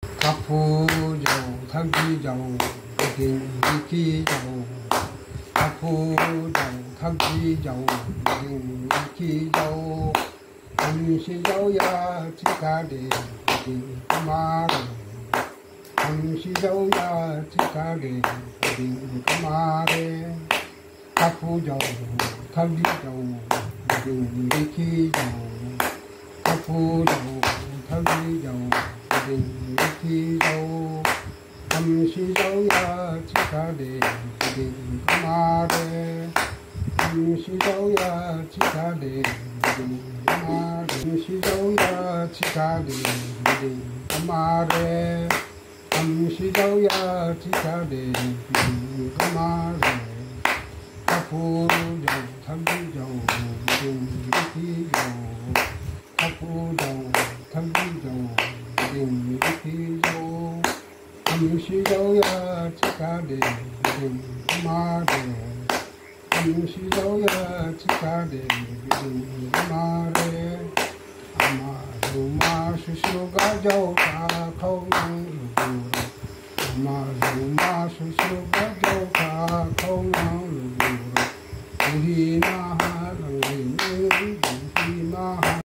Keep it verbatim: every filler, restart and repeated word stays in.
Tháp phu dầu tháp chi dầu đình chi dầu tháp phu dầu tháp chi dầu đình chi dầu âm si dầu ya chi ca đề đình ma đề âm si dầu ya chi ca đề đình ma đề tháp phu dầu tháp chi dầu đình chi dầu tháp phu dầu tháp chi dầu đình chi dầu âm si dầu ya chi ca đề đình ma đề âm si dầu ya chi ca đề đình ma đề âm si dầu ya chi ca đề đình ma đề âm si dầu ya chi ca đề đình ma đề tháp phu dầu tháp chi dầu đình chi dầu tháp phu dầu tháp chi dầu đình chi dầu âm si dầu ya chi ca đề đình ma đề âm si dầu ya chi ca đề đình ma đề ama lu ma su su ga dầu ta khâu nang lu ama lu ma su su ga dầu ta khâu nang lu hi na ha lang hi hi na